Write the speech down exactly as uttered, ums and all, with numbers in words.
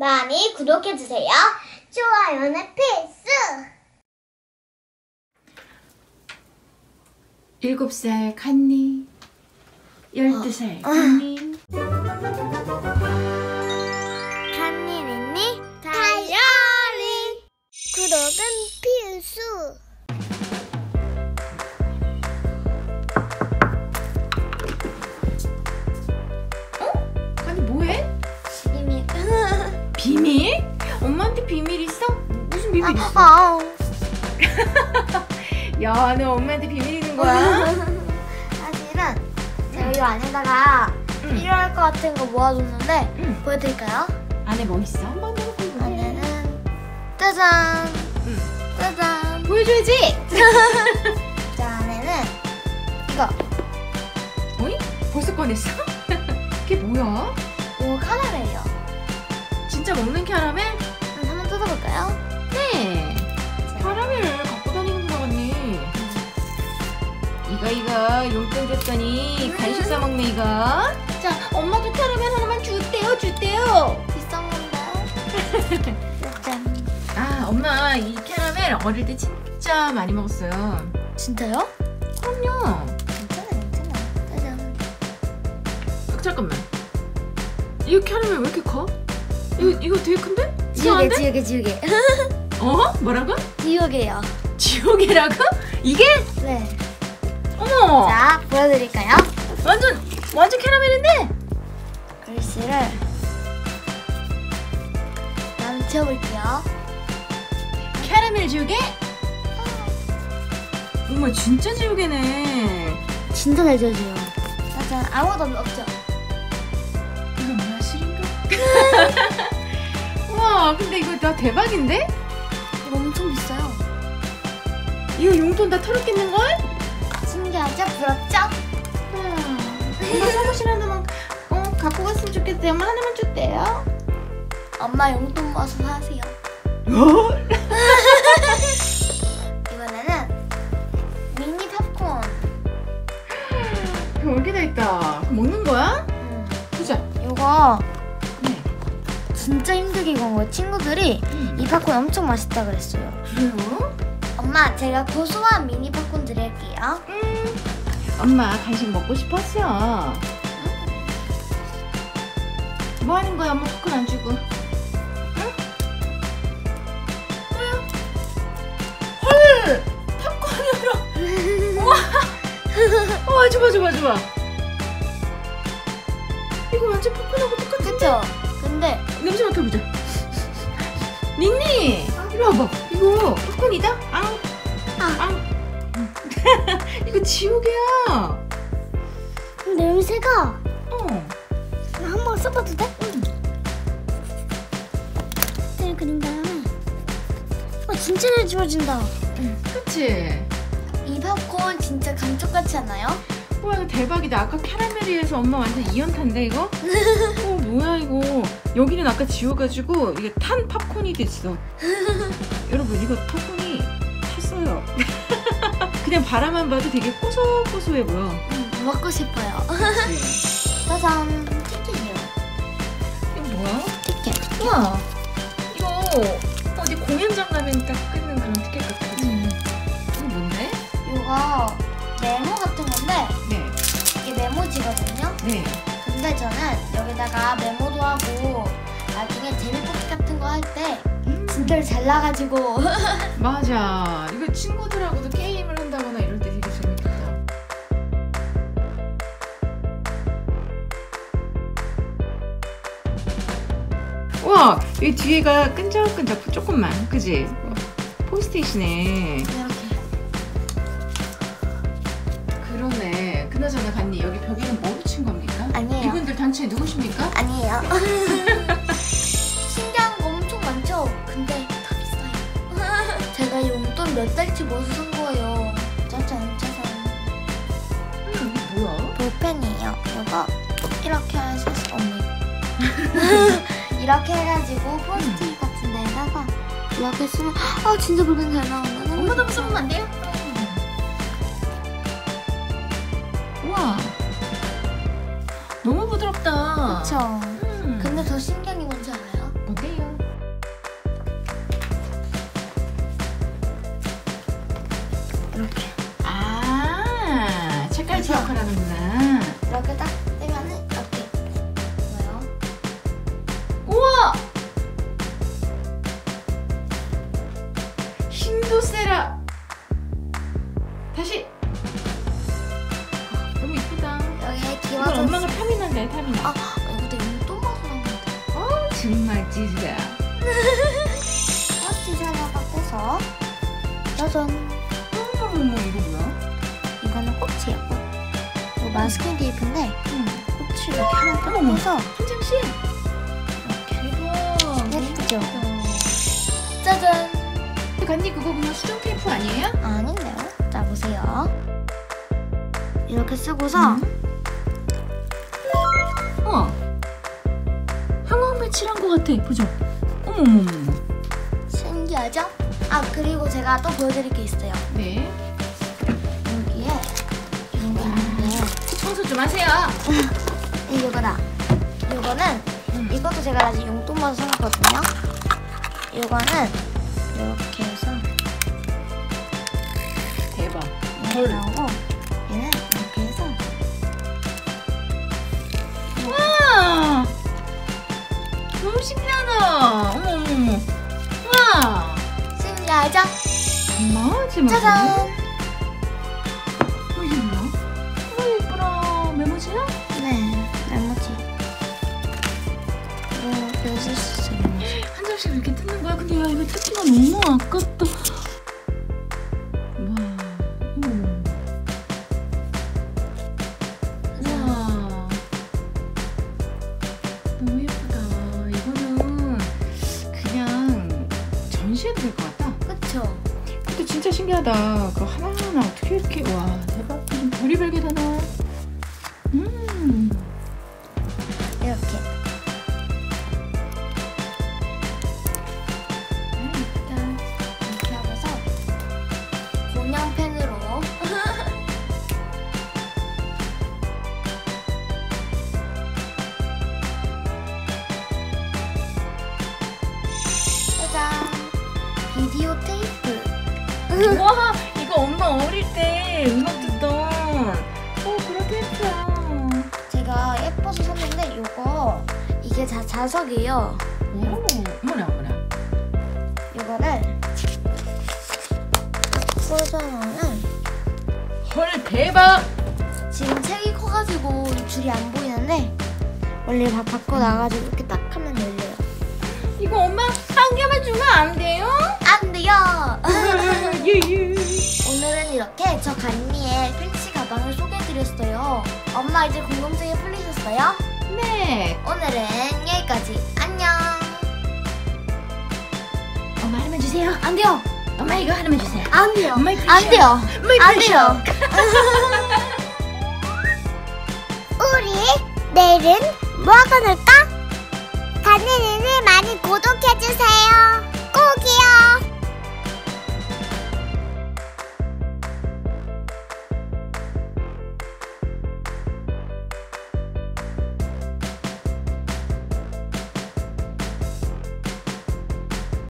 많이 구독해주세요. 좋아요는 필수! 일곱 살 칸니, 열두 살 칸니. 칸니 린니 다이어리. 구독은 필수. 어? 칸니 뭐해? 비밀. 비밀? 엄마한테 비밀 있어? 무슨 비밀 있어? 아, 야, 너 엄마한테 비밀 있는 거야? 사실은 제가 이 안에다가 응. 필요할 것 같은 거 모아뒀는데 응. 보여드릴까요? 안에 뭐 있어? 한번 해볼게. 안에는 짜잔! 응. 짜잔! 보여줘야지. 자, 안에는 이거. 어이? 벌써 꺼냈어? 그게 뭐야? 이거 카라멜이요. 진짜 먹는 캐러멜? 음, 한번 뜯어볼까요? 네. 캐러멜을 갖고 다니는 거 같니? 이거 이거 용돈 줬더니 간식 사 먹네 이거. 자, 엄마도 캐러멜 하나만 주대요 주대요. 비싼 건데. 짠. 아, 엄마 이 캐러멜 어릴 때 진짜 많이 먹었어요. 진짜요? 그럼요. 괜찮아, 괜찮아. 짜잔. 어, 잠깐만. 이 캐러멜 왜 이렇게 커? 이거 이거 되게 큰데? 지우개, 이상한데? 지우개, 지우개. 어? 뭐라고? 지우개요. 지옥이라고? 이게? 네. 어머. 자, 보여드릴까요? 완전 완전 캐러멜인데? 글씨를 한번 지워볼게요. 캐러멜 지우개? 어머, 진짜 지우개네. 진짜 잘 지워져요. 짜잔. 아무것도 없죠? 이거 뭐야, 실인가? 우와, 근데 이거 다 대박인데? 이거 엄청 비싸요. 이거 용돈 다 털었겠는걸? 신기하죠? 부럽죠? 엄마 사무실 하나만 어, 갖고 갔으면 좋겠어요. 엄마 하나만 줬대요. 엄마 용돈 모아서 사세요. 어? 이번에는 미니 팝콘. 별게 다 있다. 그거 먹는 거야? 음. 보자. 이거 네. 진짜 힘들게 구운 거예요. 친구들이 음. 이 팝콘 엄청 맛있다 그랬어요. 그래요? 엄마, 제가 고소한 미니 팝콘 드릴게요. 음. 엄마 간식 먹고 싶었어. 뭐 하는 거야? 엄마 팝콘 안 주고. 응? 뭐야? 헐! 팝콘이라. 우와! 와, 줘봐, 줘봐, 줘봐. 이거 완전 팝콘하고 똑같은데? 그쵸? 근데 냄새 맡아보자. 닌니! 이리 와봐. 이거 팝콘이다? 앙! 아. 앙! 이거 지우개야. 냄새가 어. 한번 써봐도 돼? 응. 네, 그린 다음에 어, 진짜 잘 지워진다. 응. 그치? 이 팝콘 진짜 감쪽같지 않아요? 와, 이거 대박이다. 아까 캐러멜이에서 엄마 완전 이연탄데 이거? 어, 뭐야 이거. 여기는 아까 지워가지고 이게 탄 팝콘이 됐어. 여러분, 이거 팝콘이 탔어요. 그냥 바라만 봐도 되게 고소고소해 보여. 응, 먹고 싶어요. 그치? 짜잔, 티켓이요. 이거 뭐야? 티켓. 우와, 이거 어디 공연장 가면 딱 끊는 그런 티켓 같아. 그치? 음. 이거 뭔데? 이거 메모 같은 건데 네. 이게 메모지거든요. 네. 근데 저는 여기다가 메모도 하고 나중에 재미뽑기 같은 거 할 때 음. 진짜로 잘 나가지고 맞아. 이거 친구들하고도 게임을 한다거나 이럴 때 되게 재밌겠다. 우와, 이 뒤에가 끈적끈적 조금만, 그지? 포스트잇이네. 이렇게. 그러네. 그나저나 간니, 여기 벽에는 뭐 붙인 겁니까? 아니에요. 이분들 단체 누구십니까? 아니에요. 신기한 거 엄청 많죠? 근데 다 비싸요. 제가 용돈 몇 달치 모아서 산 거예요. 짜잔, 짜잔. 음, 이게 뭐야? 볼펜이에요. 이거 이렇게 해서 어머. 이렇게 해가지고 포스트잇 같은 데다가 이렇게 쓰면 아 진짜 볼펜 잘 나온다. 엄마도 한번 써보면 안 돼요? 우와, 너무 부드럽다. 그쵸. 음. 근데 더 신기한 게 뭔지 알아요? 뭔데요? 가라는구나. 이렇게 딱 떼면은 이렇게 뭐요? 우와! 힘도 세라. 다시. 아, 너무 이쁘다. 여기 이건 기와서 엄마가 타미나인데 타미나. 아 이것도 용돈 맛으로 나오는데. 어 정말 찌질아. 플라스틱 하나가 떼서 짜잔. 어머머머 이거 뭐야? 이거는 꽃이에요. 꽃. 이거 마스킹 테이프인데 응. 꽃을 이렇게 하나 딱 어머머. 떼서 한 장씩. 대박. 예쁘죠? 짜잔. 간니 그거 그냥 수정 테이프 아니에요? 아닌데요? 자 보세요. 이렇게 쓰고서 응? 어. 형광펜 칠한 것 같아. 보죠. 어머머머. 신기하죠? 아 그리고 제가 또 보여드릴 게 있어요. 네. 여기에 이런 게 있는데 청소 좀 하세요. 이거다. 이거는 응. 이것도 제가 아직 용돈 받아서 산 거거든요. 이거는 이렇게 해서 대박. 이렇게 나오고 얘는 이렇게 해서 와. 너무 신기하다. 어머 어머 어머. 와. 신기하죠? 엄마 지금. 짜잔. 어 이게 뭐야? 어 예쁘라. 메모지야? 네, 메모지. 이렇게 쓸 수 있어요. 메모지. 한 장씩 이렇게 뜯는 거야. 근데 야 이거 뜯기가 너무 아깝다. 와. 어머. 우와. 너무 예쁘다. 이거는 그냥 전시해도 될 것 같다. 그쵸? 근데 진짜 신기하다. 그거 하나하나 어떻게 이렇게 와 대박. 무슨 별의별 게 다 나와. 음. 이렇게. 아 예쁘다. 이렇게 하면서 곤양펜으로 짜잔. 비디오 테이프. 와 이거 엄마 어릴 때 음악 듣던 어 그런 테이프야. 제가 예뻐서 샀는데 이거 이게 다 자석이에요. 오 어머나 어머나. 이거를 꽂아놓으면 헐 대박. 지금 책이 커가지고 줄이 안 보이는데 원래 다 밖으로 나가지고 이렇게 딱 하면 열려요. 이거 엄마 한 개만 주면 안 돼요? 안 돼요. 유유. 오늘은 이렇게 저 간니의 팬시 가방을 소개해드렸어요. 엄마 이제 궁금증이 풀리셨어요? 네. 오늘은 여기까지. 안녕. 엄마 하나만 주세요. 안 돼요. 엄마 이거 하나만 주세요. 안 돼요. My 안 돼요. My 안 돼요. 우리 내일은 뭐 먹어볼까? 간니를 많이 구독해주세요.